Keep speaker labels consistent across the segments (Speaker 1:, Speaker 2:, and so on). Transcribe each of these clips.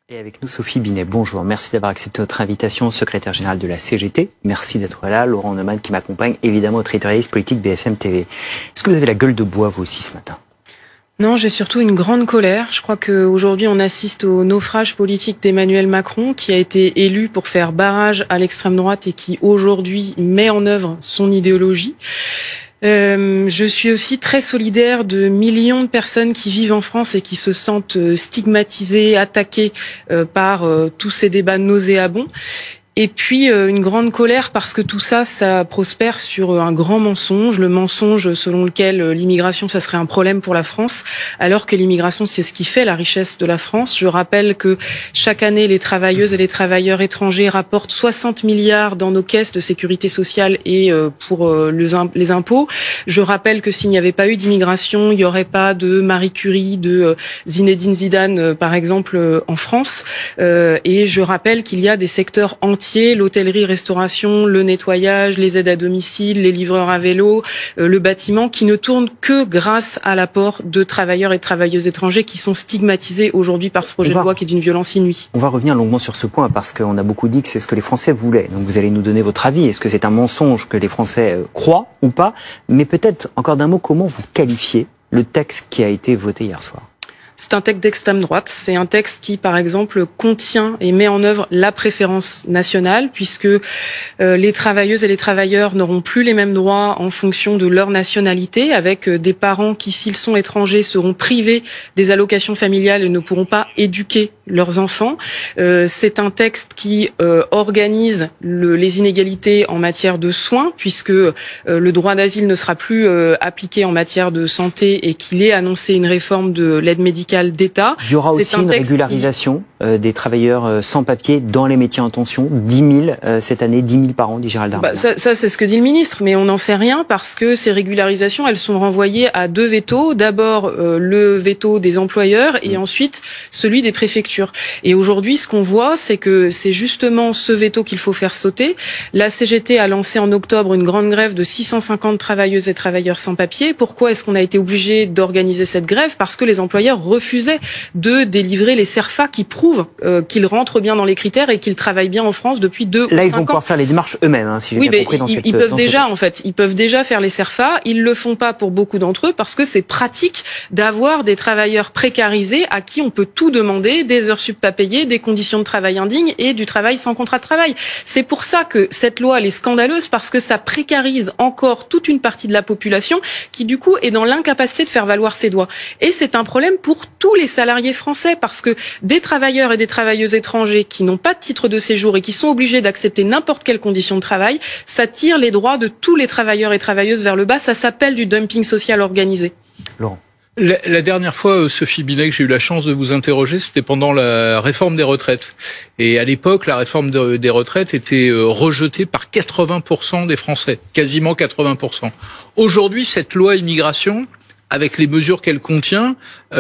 Speaker 1: Et avec nous, Sophie Binet. Bonjour. Merci d'avoir accepté notre invitation, secrétaire générale de la CGT. Merci d'être là. Laurent Neumann qui m'accompagne, évidemment, notre éditorialiste politique BFM TV. Est-ce que vous avez la gueule de bois, vous aussi, ce matin?
Speaker 2: Non, j'ai surtout une grande colère. Je crois qu'aujourd'hui, on assiste au naufrage politique d'Emmanuel Macron, qui a été élu pour faire barrage à l'extrême droite et qui, aujourd'hui, met en œuvre son idéologie. Je suis aussi très solidaire de millions de personnes qui vivent en France et qui se sentent stigmatisées, attaquées par tous ces débats nauséabonds. Et puis une grande colère parce que tout ça, ça prospère sur un grand mensonge, le mensonge selon lequel l'immigration, ça serait un problème pour la France, alors que l'immigration, c'est ce qui fait la richesse de la France. Je rappelle que chaque année, les travailleuses et les travailleurs étrangers rapportent 60 milliards dans nos caisses de sécurité sociale et pour les impôts. Je rappelle que s'il n'y avait pas eu d'immigration, il n'y aurait pas de Marie Curie, de Zinedine Zidane, par exemple, en France. Et je rappelle qu'il y a des secteurs entiers, l'hôtellerie, restauration, le nettoyage, les aides à domicile, les livreurs à vélo, le bâtiment, qui ne tournent que grâce à l'apport de travailleurs et de travailleuses étrangers qui sont stigmatisés aujourd'hui par ce projet de loi qui est d'une violence inouïe.
Speaker 1: On va revenir longuement sur ce point parce qu'on a beaucoup dit que c'est ce que les Français voulaient. Donc vous allez nous donner votre avis. Est-ce que c'est un mensonge que les Français croient ou pas? Mais peut-être, encore d'un mot, comment vous qualifiez le texte qui a été voté hier soir?
Speaker 2: C'est un texte d'extrême droite. C'est un texte qui, par exemple, contient et met en œuvre la préférence nationale, puisque les travailleuses et les travailleurs n'auront plus les mêmes droits en fonction de leur nationalité, avec des parents qui, s'ils sont étrangers, seront privés des allocations familiales et ne pourront pas éduquer leurs enfants. C'est un texte qui organise les inégalités en matière de soins, puisque le droit d'asile ne sera plus appliqué en matière de santé et qu'il est annoncé une réforme de l'aide médicale d'État.
Speaker 1: Il y aura aussi une régularisation des travailleurs sans papier dans les métiers en tension. 10 000 cette année, 10 000 par an, dit Gérald Darmanin.
Speaker 2: Ça c'est ce que dit le ministre, mais on n'en sait rien parce que ces régularisations, elles sont renvoyées à deux vétos. D'abord, le veto des employeurs et ensuite celui des préfectures. Et aujourd'hui, ce qu'on voit, c'est que c'est justement ce veto qu'il faut faire sauter. La CGT a lancé en octobre une grande grève de 650 travailleuses et travailleurs sans papier. Pourquoi est-ce qu'on a été obligé d'organiser cette grève? Parce que les employeurs refusaient de délivrer les CERFA qui prouvent qu'ils rentrent bien dans les critères et qu'ils travaillent bien en France depuis 2 ou 5 ans.
Speaker 1: Là, ils vont pouvoir faire les démarches eux-mêmes, hein, si j'ai bien compris dans cette
Speaker 2: ils peuvent déjà faire les CERFA. Ils le font pas pour beaucoup d'entre eux parce que c'est pratique d'avoir des travailleurs précarisés à qui on peut tout demander, des heures sup pas payées, des conditions de travail indignes et du travail sans contrat de travail. C'est pour ça que cette loi, elle est scandaleuse parce que ça précarise encore toute une partie de la population qui, du coup, est dans l'incapacité de faire valoir ses droits. Et c'est un problème pour tous les salariés français parce que des travailleurs et des travailleuses étrangers qui n'ont pas de titre de séjour et qui sont obligés d'accepter n'importe quelle condition de travail, ça tire les droits de tous les travailleurs et travailleuses vers le bas. Ça s'appelle du dumping social organisé.
Speaker 1: Laurent.
Speaker 3: La dernière fois, Sophie Binet, que j'ai eu la chance de vous interroger, c'était pendant la réforme des retraites. Et à l'époque, la réforme des retraites était rejetée par 80% des Français, quasiment 80%. Aujourd'hui, cette loi immigration, avec les mesures qu'elle contient,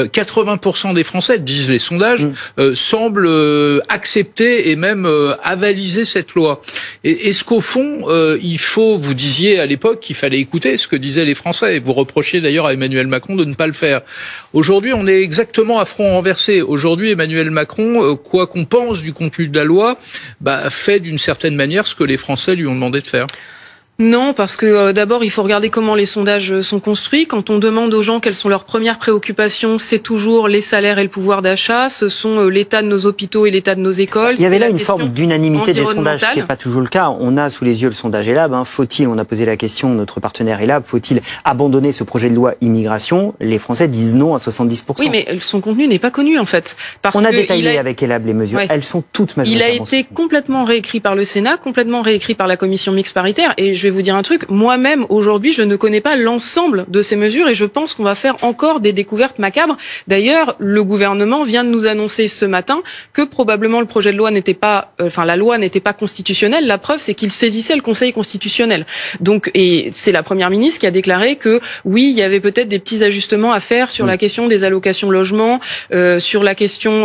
Speaker 3: 80% des Français, disent les sondages, semblent accepter et même avaliser cette loi. Est-ce qu'au fond, vous disiez à l'époque qu'il fallait écouter ce que disaient les Français, et vous reprochiez d'ailleurs à Emmanuel Macron de ne pas le faire. Aujourd'hui, on est exactement à front renversé. Aujourd'hui, Emmanuel Macron, quoi qu'on pense du contenu de la loi, fait d'une certaine manière ce que les Français lui ont demandé de faire.
Speaker 2: Non, parce que d'abord, il faut regarder comment les sondages sont construits. Quand on demande aux gens quelles sont leurs premières préoccupations, c'est toujours les salaires et le pouvoir d'achat, ce sont l'état de nos hôpitaux et l'état de nos écoles.
Speaker 1: Il y avait là une forme d'unanimité des sondages, ce qui n'est pas toujours le cas. On a sous les yeux le sondage ELAB. Faut-il, on a posé la question, notre partenaire ELAB, faut-il abandonner ce projet de loi immigration? Les Français disent non à 70%.
Speaker 2: Oui, mais son contenu n'est pas connu en fait.
Speaker 1: On a détaillé avec ELAB les mesures. Ouais. Elles sont toutes majoritairement.
Speaker 2: Il a été complètement réécrit par le Sénat, complètement réécrit par la commission mixte paritaire. Et je vais vous dire un truc, moi-même aujourd'hui je ne connais pas l'ensemble de ces mesures et je pense qu'on va faire encore des découvertes macabres. D'ailleurs, le gouvernement vient de nous annoncer ce matin que probablement le projet de loi n'était pas, la loi n'était pas constitutionnelle. La preuve, c'est qu'il saisissait le Conseil constitutionnel. Donc, et c'est la première ministre qui a déclaré que oui, il y avait peut-être des petits ajustements à faire sur la question des allocations logement, sur la question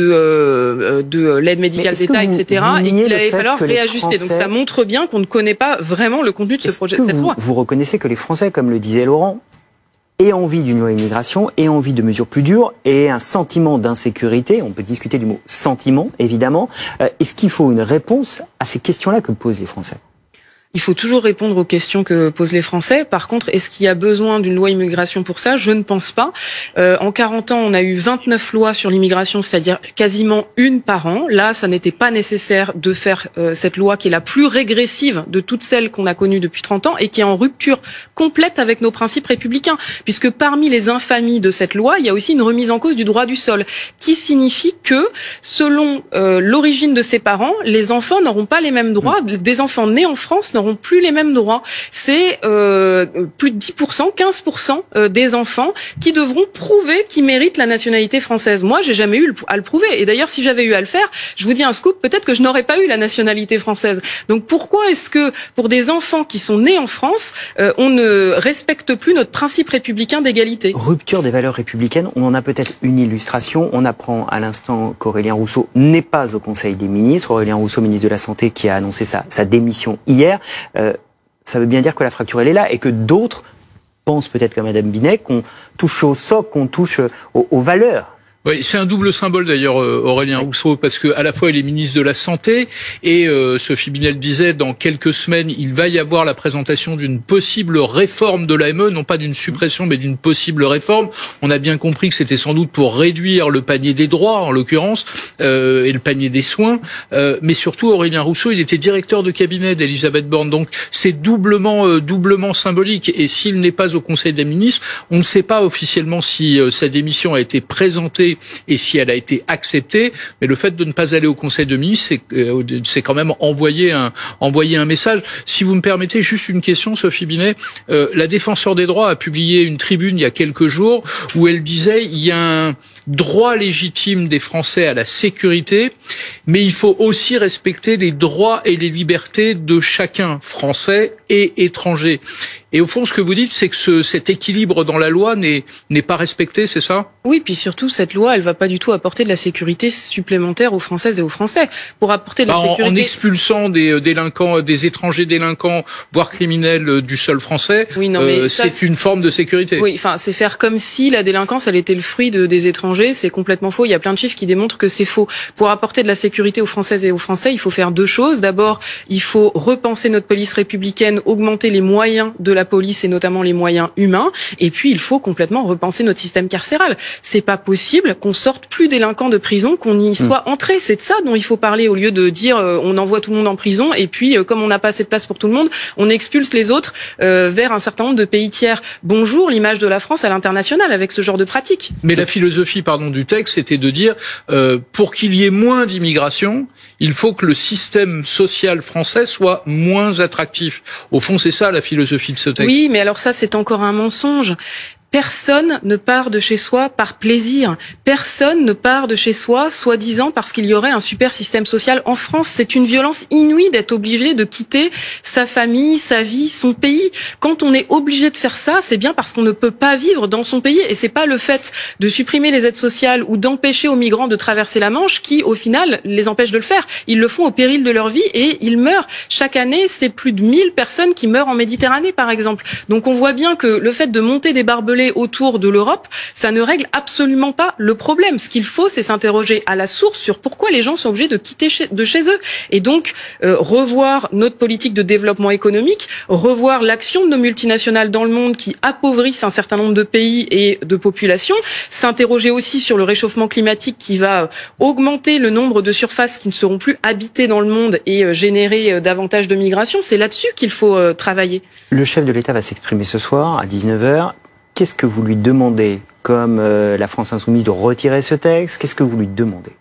Speaker 2: de l'aide médicale d'État, etc. Et qu'il allait falloir réajuster. Donc ça montre bien qu'on ne connaît pas vraiment le contenu de ce projet, cette loi.
Speaker 1: Vous reconnaissez que les Français, comme le disait Laurent, et envie d'une loi immigration, et envie de mesures plus dures, et un sentiment d'insécurité. On peut discuter du mot sentiment, évidemment. Est-ce qu'il faut une réponse à ces questions-là que posent les Français ?
Speaker 2: Il faut toujours répondre aux questions que posent les Français. Par contre, est-ce qu'il y a besoin d'une loi immigration pour ça ? Je ne pense pas. En 40 ans, on a eu 29 lois sur l'immigration, c'est-à-dire quasiment une par an. Là, ça n'était pas nécessaire de faire cette loi qui est la plus régressive de toutes celles qu'on a connues depuis 30 ans et qui est en rupture complète avec nos principes républicains. Puisque parmi les infamies de cette loi, il y a aussi une remise en cause du droit du sol, qui signifie que, selon l'origine de ses parents, les enfants n'auront pas les mêmes droits. Des enfants nés en France n'auront plus les mêmes droits. C'est plus de 10%, 15% des enfants qui devront prouver qu'ils méritent la nationalité française. Moi, j'ai jamais eu à le prouver. Et d'ailleurs, si j'avais eu à le faire, je vous dis un scoop, peut-être que je n'aurais pas eu la nationalité française. Donc pourquoi est-ce que, pour des enfants qui sont nés en France, on ne respecte plus notre principe républicain d'égalité ?
Speaker 1: Rupture des valeurs républicaines, on en a peut-être une illustration. On apprend à l'instant qu'Aurélien Rousseau n'est pas au Conseil des ministres. Aurélien Rousseau, ministre de la Santé, qui a annoncé sa démission hier. Ça veut bien dire que la fracture, elle est là et que d'autres pensent peut-être comme Madame Binet qu'on touche au socle, qu'on touche aux valeurs.
Speaker 3: Oui, c'est un double symbole d'ailleurs, Aurélien Rousseau, parce que à la fois il est ministre de la Santé et Sophie Binet le disait, dans quelques semaines, il va y avoir la présentation d'une possible réforme de l'AME, non pas d'une suppression, mais d'une possible réforme. On a bien compris que c'était sans doute pour réduire le panier des droits, en l'occurrence, et le panier des soins. Mais surtout, Aurélien Rousseau, il était directeur de cabinet d'Elisabeth Borne, donc c'est doublement symbolique. Et s'il n'est pas au Conseil des ministres, on ne sait pas officiellement si sa démission a été présentée et si elle a été acceptée, mais le fait de ne pas aller au Conseil des ministres, c'est quand même envoyer un message. Si vous me permettez, juste une question, Sophie Binet. La Défenseure des droits a publié une tribune il y a quelques jours où elle disait il y a un droit légitime des Français à la sécurité, mais il faut aussi respecter les droits et les libertés de chacun, français et étranger. Et au fond, ce que vous dites, c'est que cet équilibre dans la loi n'est pas respecté, c'est ça ?
Speaker 2: Oui, puis surtout, cette loi, elle va pas du tout apporter de la sécurité supplémentaire aux Françaises et aux Français. Pour apporter de la sécurité...
Speaker 3: En expulsant des délinquants, des étrangers délinquants, voire criminels du sol français, oui, non, mais c'est une forme de sécurité.
Speaker 2: Oui, enfin, c'est faire comme si la délinquance, elle était le fruit des étrangers. C'est complètement faux. Il y a plein de chiffres qui démontrent que c'est faux. Pour apporter de la sécurité aux Françaises et aux Français, il faut faire deux choses. D'abord, il faut repenser notre police républicaine, augmenter les moyens de la police et notamment les moyens humains. Et puis, il faut complètement repenser notre système carcéral. C'est pas possible qu'on sorte plus délinquants de prison, qu'on y soit entré. C'est de ça dont il faut parler au lieu de dire on envoie tout le monde en prison et puis comme on n'a pas assez de place pour tout le monde, on expulse les autres vers un certain nombre de pays tiers. Bonjour l'image de la France à l'international avec ce genre de pratique.
Speaker 3: Mais la philosophie, du texte, c'était de dire pour qu'il y ait moins d'immigration, il faut que le système social français soit moins attractif. Au fond, c'est ça la philosophie de ce texte.
Speaker 2: Oui, mais alors ça, c'est encore un mensonge. Personne ne part de chez soi par plaisir. Personne ne part de chez soi, soi-disant, parce qu'il y aurait un super système social. En France, c'est une violence inouïe d'être obligé de quitter sa famille, sa vie, son pays. Quand on est obligé de faire ça, c'est bien parce qu'on ne peut pas vivre dans son pays. Et c'est pas le fait de supprimer les aides sociales ou d'empêcher aux migrants de traverser la Manche qui, au final, les empêche de le faire. Ils le font au péril de leur vie et ils meurent. Chaque année, c'est plus de 1000 personnes qui meurent en Méditerranée, par exemple. Donc on voit bien que le fait de monter des barbelés autour de l'Europe, ça ne règle absolument pas le problème. Ce qu'il faut, c'est s'interroger à la source sur pourquoi les gens sont obligés de quitter de chez eux. Et donc, revoir notre politique de développement économique, revoir l'action de nos multinationales dans le monde qui appauvrissent un certain nombre de pays et de populations, s'interroger aussi sur le réchauffement climatique qui va augmenter le nombre de surfaces qui ne seront plus habitées dans le monde et générer davantage de migration. C'est là-dessus qu'il faut travailler.
Speaker 1: Le chef de l'État va s'exprimer ce soir à 19h. Qu'est-ce que vous lui demandez, comme la France Insoumise, de retirer ce texte? Qu'est-ce que vous lui demandez?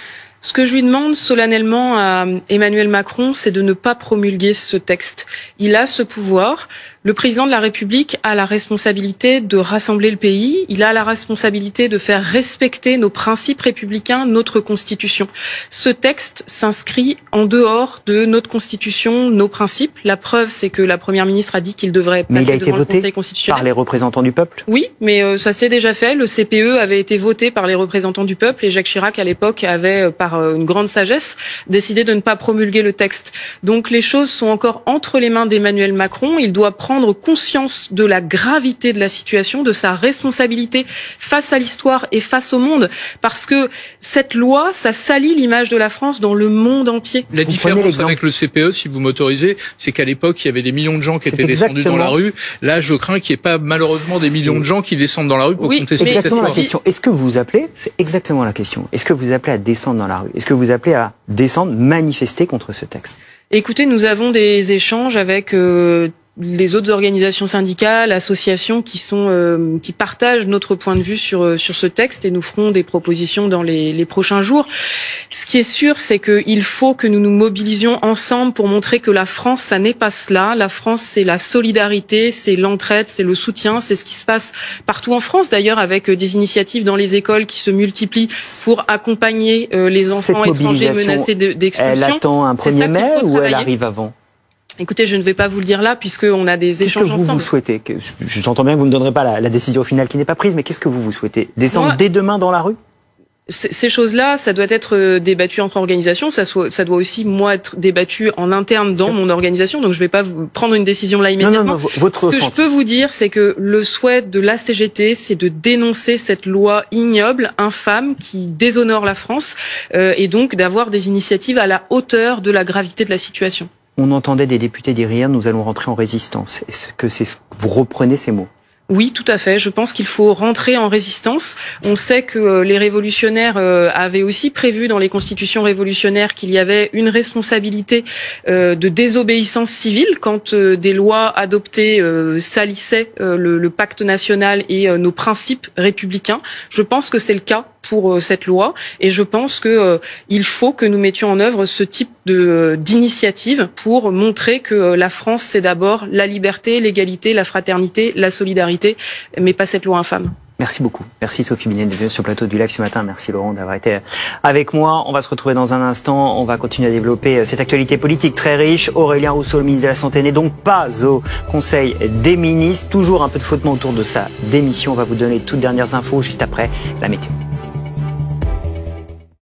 Speaker 2: Ce que je lui demande solennellement à Emmanuel Macron, c'est de ne pas promulguer ce texte. Il a ce pouvoir. Le président de la République a la responsabilité de rassembler le pays. Il a la responsabilité de faire respecter nos principes républicains, notre Constitution. Ce texte s'inscrit en dehors de notre Constitution, nos principes. La preuve, c'est que la Première ministre a dit qu'il devrait passer devant le Conseil constitutionnel. Mais il a été voté par
Speaker 1: les représentants du peuple?
Speaker 2: Oui, mais ça s'est déjà fait. Le CPE avait été voté par les représentants du peuple et Jacques Chirac, à l'époque, avait, par une grande sagesse, décidé de ne pas promulguer le texte. Donc les choses sont encore entre les mains d'Emmanuel Macron. Il doit prendre prendre conscience de la gravité de la situation, de sa responsabilité face à l'histoire et face au monde, parce que cette loi, ça salit l'image de la France dans le monde entier.
Speaker 3: La différence avec le CPE, si vous m'autorisez, c'est qu'à l'époque, il y avait des millions de gens qui étaient descendus dans la rue. Là, je crains qu'il n'y ait pas malheureusement des millions de gens qui descendent dans la rue pour contester cette loi.
Speaker 1: C'est exactement la question. Est-ce que vous appelez, c'est exactement la question, est-ce que vous appelez à descendre dans la rue? Est-ce que vous appelez à descendre, manifester contre ce texte?
Speaker 2: Écoutez, nous avons des échanges avec les autres organisations syndicales, associations qui partagent notre point de vue sur ce texte, et nous ferons des propositions dans les prochains jours. Ce qui est sûr, c'est qu'il faut que nous nous mobilisions ensemble pour montrer que la France, ça n'est pas cela. La France, c'est la solidarité, c'est l'entraide, c'est le soutien, c'est ce qui se passe partout en France d'ailleurs, avec des initiatives dans les écoles qui se multiplient pour accompagner les enfants étrangers menacés d'expulsion.
Speaker 1: Elle attend un 1er mai ou elle arrive avant?
Speaker 2: Écoutez, je ne vais pas vous le dire là, puisqu'on a des échanges ensemble.
Speaker 1: Qu'est-ce que vous souhaitez? J'entends bien que vous ne donnerez pas la décision finale qui n'est pas prise, mais qu'est-ce que vous souhaitez? Descendre dès demain dans la rue?
Speaker 2: Ces choses-là, ça doit être débattu entre organisations, ça doit aussi, moi, être débattu en interne dans mon organisation, donc je ne vais pas prendre une décision là immédiatement.
Speaker 1: Votre
Speaker 2: Ce que je peux vous dire, c'est que le souhait de la CGT, c'est de dénoncer cette loi ignoble, infâme, qui déshonore la France, et donc d'avoir des initiatives à la hauteur de la gravité de la situation.
Speaker 1: On entendait des députés dire hier, nous allons rentrer en résistance. Est-ce que vous reprenez ces mots?
Speaker 2: Oui, tout à fait. Je pense qu'il faut rentrer en résistance. On sait que les révolutionnaires avaient aussi prévu dans les constitutions révolutionnaires qu'il y avait une responsabilité de désobéissance civile quand des lois adoptées salissaient le pacte national et nos principes républicains. Je pense que c'est le cas pour cette loi, et je pense que il faut que nous mettions en œuvre ce type d'initiative pour montrer que la France, c'est d'abord la liberté, l'égalité, la fraternité, la solidarité, mais pas cette loi infâme.
Speaker 1: Merci beaucoup. Merci Sophie Binet d'être venue sur le plateau du Live ce matin. Merci Laurent d'avoir été avec moi. On va se retrouver dans un instant. On va continuer à développer cette actualité politique très riche. Aurélien Rousseau, le ministre de la Santé, n'est donc pas au Conseil des ministres. Toujours un peu de flottement autour de sa démission. On va vous donner les toutes dernières infos juste après la météo.